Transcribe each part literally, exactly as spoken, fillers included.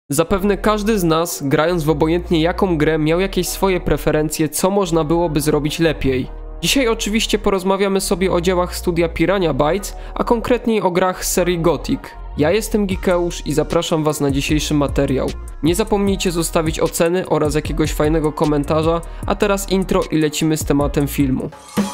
Zapewne każdy z nas, grając w obojętnie jaką grę, miał jakieś swoje preferencje, co można byłoby zrobić lepiej. Dzisiaj oczywiście porozmawiamy sobie o dziełach studia Piranha Bytes, a konkretniej o grach z serii Gothic. Ja jestem Gikeusz i zapraszam was na dzisiejszy materiał. Nie zapomnijcie zostawić oceny oraz jakiegoś fajnego komentarza, a teraz intro i lecimy z tematem filmu.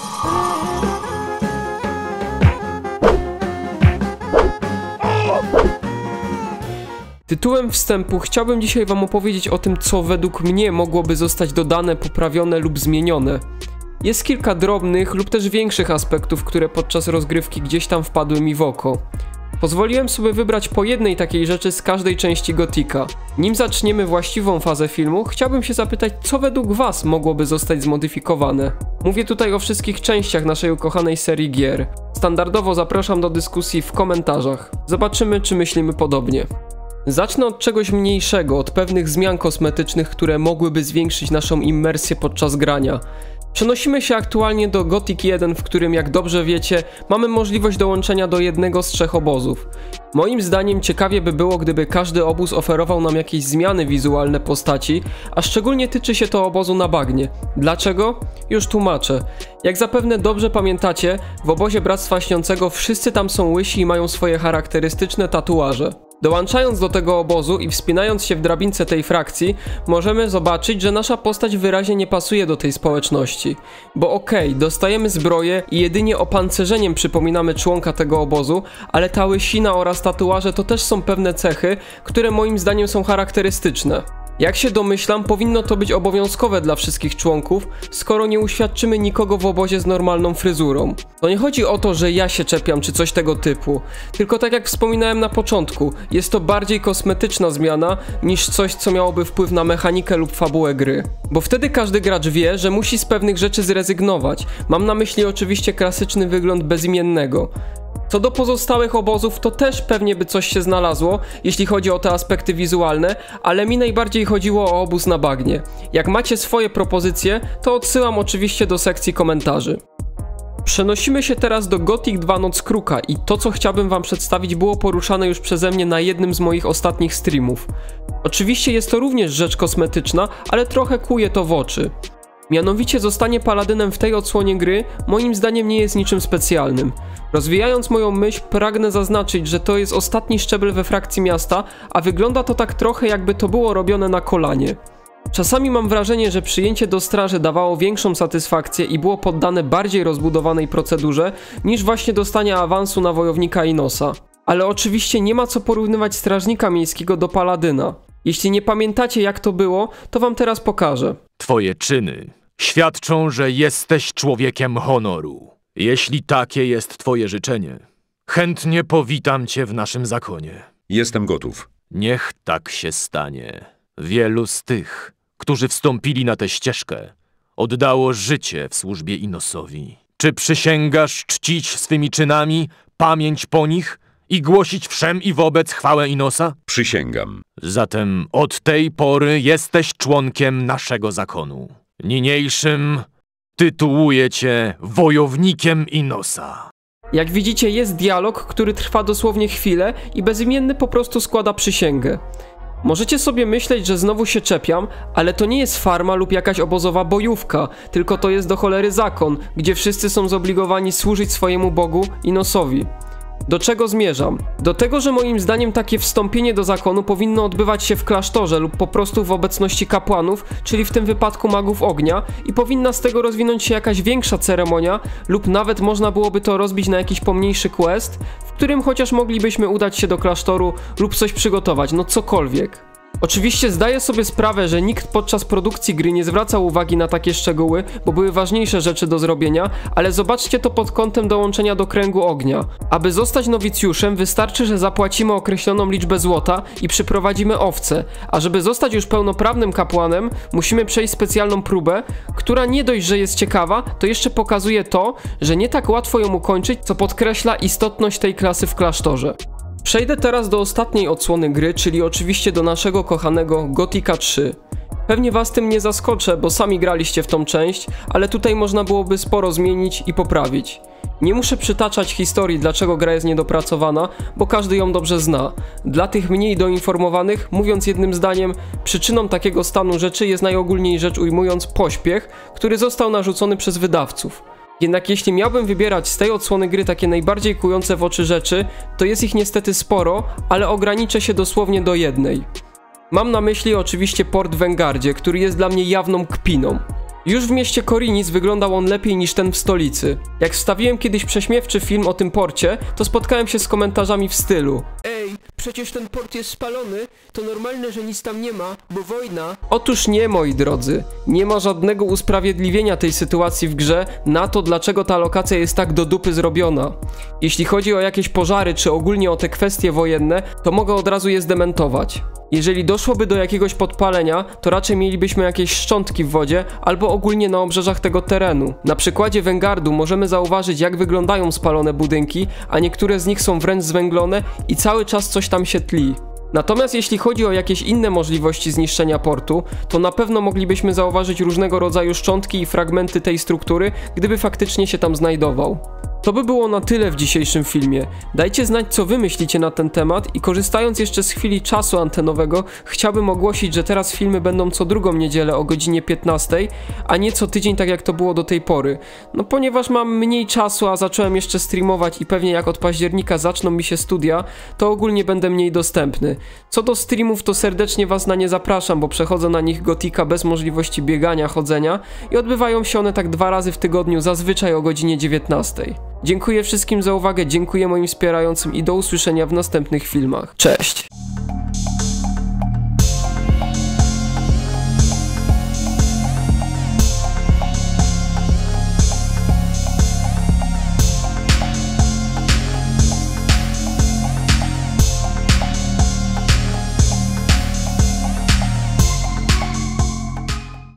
Tytułem wstępu chciałbym dzisiaj wam opowiedzieć o tym, co według mnie mogłoby zostać dodane, poprawione lub zmienione. Jest kilka drobnych lub też większych aspektów, które podczas rozgrywki gdzieś tam wpadły mi w oko. Pozwoliłem sobie wybrać po jednej takiej rzeczy z każdej części Gothica. Nim zaczniemy właściwą fazę filmu, chciałbym się zapytać, co według was mogłoby zostać zmodyfikowane. Mówię tutaj o wszystkich częściach naszej ukochanej serii gier. Standardowo zapraszam do dyskusji w komentarzach. Zobaczymy, czy myślimy podobnie. Zacznę od czegoś mniejszego, od pewnych zmian kosmetycznych, które mogłyby zwiększyć naszą immersję podczas grania. Przenosimy się aktualnie do Gothic jeden, w którym, jak dobrze wiecie, mamy możliwość dołączenia do jednego z trzech obozów. Moim zdaniem ciekawie by było, gdyby każdy obóz oferował nam jakieś zmiany wizualne postaci, a szczególnie tyczy się to obozu na bagnie. Dlaczego? Już tłumaczę. Jak zapewne dobrze pamiętacie, w obozie Bractwa Śniącego wszyscy tam są łysi i mają swoje charakterystyczne tatuaże. Dołączając do tego obozu i wspinając się w drabince tej frakcji, możemy zobaczyć, że nasza postać wyraźnie nie pasuje do tej społeczności. Bo okej, okay, dostajemy zbroję i jedynie opancerzeniem przypominamy członka tego obozu, ale ta łysina oraz tatuaże to też są pewne cechy, które moim zdaniem są charakterystyczne. Jak się domyślam, powinno to być obowiązkowe dla wszystkich członków, skoro nie uświadczymy nikogo w obozie z normalną fryzurą. To nie chodzi o to, że ja się czepiam czy coś tego typu, tylko tak jak wspominałem na początku, jest to bardziej kosmetyczna zmiana niż coś, co miałoby wpływ na mechanikę lub fabułę gry. Bo wtedy każdy gracz wie, że musi z pewnych rzeczy zrezygnować. Mam na myśli oczywiście klasyczny wygląd bezimiennego. Co do pozostałych obozów, to też pewnie by coś się znalazło, jeśli chodzi o te aspekty wizualne, ale mi najbardziej chodziło o obóz na bagnie. Jak macie swoje propozycje, to odsyłam oczywiście do sekcji komentarzy. Przenosimy się teraz do Gothic dwa Noc Kruka i to, co chciałbym wam przedstawić, było poruszane już przeze mnie na jednym z moich ostatnich streamów. Oczywiście jest to również rzecz kosmetyczna, ale trochę kłuje to w oczy. Mianowicie zostanie paladynem w tej odsłonie gry moim zdaniem nie jest niczym specjalnym. Rozwijając moją myśl, pragnę zaznaczyć, że to jest ostatni szczebel we frakcji miasta, a wygląda to tak trochę, jakby to było robione na kolanie. Czasami mam wrażenie, że przyjęcie do straży dawało większą satysfakcję i było poddane bardziej rozbudowanej procedurze niż właśnie dostanie awansu na wojownika Inosa. Ale oczywiście nie ma co porównywać strażnika miejskiego do paladyna. Jeśli nie pamiętacie, jak to było, to wam teraz pokażę. Twoje czyny świadczą, że jesteś człowiekiem honoru. Jeśli takie jest twoje życzenie, chętnie powitam cię w naszym zakonie. Jestem gotów. Niech tak się stanie. Wielu z tych, którzy wstąpili na tę ścieżkę, oddało życie w służbie Inosowi. Czy przysięgasz czcić swymi czynami pamięć po nich i głosić wszem i wobec chwałę Inosa? Przysięgam. Zatem od tej pory jesteś członkiem naszego zakonu. Niniejszym tytułuję cię wojownikiem Inosa. Jak widzicie, jest dialog, który trwa dosłownie chwilę i bezimienny po prostu składa przysięgę. Możecie sobie myśleć, że znowu się czepiam, ale to nie jest farma lub jakaś obozowa bojówka, tylko to jest do cholery zakon, gdzie wszyscy są zobligowani służyć swojemu Bogu Inosowi. Do czego zmierzam? Do tego, że moim zdaniem takie wstąpienie do zakonu powinno odbywać się w klasztorze lub po prostu w obecności kapłanów, czyli w tym wypadku magów ognia, i powinna z tego rozwinąć się jakaś większa ceremonia lub nawet można byłoby to rozbić na jakiś pomniejszy quest, w którym chociaż moglibyśmy udać się do klasztoru lub coś przygotować, no cokolwiek. Oczywiście zdaję sobie sprawę, że nikt podczas produkcji gry nie zwracał uwagi na takie szczegóły, bo były ważniejsze rzeczy do zrobienia, ale zobaczcie to pod kątem dołączenia do kręgu ognia. Aby zostać nowicjuszem, wystarczy, że zapłacimy określoną liczbę złota i przyprowadzimy owce, a żeby zostać już pełnoprawnym kapłanem, musimy przejść specjalną próbę, która nie dość, że jest ciekawa, to jeszcze pokazuje to, że nie tak łatwo ją ukończyć, co podkreśla istotność tej klasy w klasztorze. Przejdę teraz do ostatniej odsłony gry, czyli oczywiście do naszego kochanego Gothica trzy. Pewnie was tym nie zaskoczę, bo sami graliście w tą część, ale tutaj można byłoby sporo zmienić i poprawić. Nie muszę przytaczać historii, dlaczego gra jest niedopracowana, bo każdy ją dobrze zna. Dla tych mniej doinformowanych, mówiąc jednym zdaniem, przyczyną takiego stanu rzeczy jest najogólniej rzecz ujmując pośpiech, który został narzucony przez wydawców. Jednak jeśli miałbym wybierać z tej odsłony gry takie najbardziej kujące w oczy rzeczy, to jest ich niestety sporo, ale ograniczę się dosłownie do jednej. Mam na myśli oczywiście port w Vanguardzie, który jest dla mnie jawną kpiną. Już w mieście Khorinis wyglądał on lepiej niż ten w stolicy. Jak wstawiłem kiedyś prześmiewczy film o tym porcie, to spotkałem się z komentarzami w stylu: ej, przecież ten port jest spalony, to normalne, że nic tam nie ma, bo wojna. Otóż nie, moi drodzy. Nie ma żadnego usprawiedliwienia tej sytuacji w grze na to, dlaczego ta lokacja jest tak do dupy zrobiona. Jeśli chodzi o jakieś pożary, czy ogólnie o te kwestie wojenne, to mogę od razu je zdementować. Jeżeli doszłoby do jakiegoś podpalenia, to raczej mielibyśmy jakieś szczątki w wodzie albo ogólnie na obrzeżach tego terenu. Na przykładzie Vanguardu możemy zauważyć, jak wyglądają spalone budynki, a niektóre z nich są wręcz zwęglone i cały czas coś tam się tli. Natomiast jeśli chodzi o jakieś inne możliwości zniszczenia portu, to na pewno moglibyśmy zauważyć różnego rodzaju szczątki i fragmenty tej struktury, gdyby faktycznie się tam znajdował. To by było na tyle w dzisiejszym filmie. Dajcie znać, co wy myślicie na ten temat i korzystając jeszcze z chwili czasu antenowego, chciałbym ogłosić, że teraz filmy będą co drugą niedzielę o godzinie piętnastej, a nie co tydzień, tak jak to było do tej pory. No ponieważ mam mniej czasu, a zacząłem jeszcze streamować i pewnie jak od października zaczną mi się studia, to ogólnie będę mniej dostępny. Co do streamów, to serdecznie was na nie zapraszam, bo przechodzę na nich Gotika bez możliwości biegania, chodzenia i odbywają się one tak dwa razy w tygodniu, zazwyczaj o godzinie dziewiętnastej. Dziękuję wszystkim za uwagę, dziękuję moim wspierającym i do usłyszenia w następnych filmach. Cześć!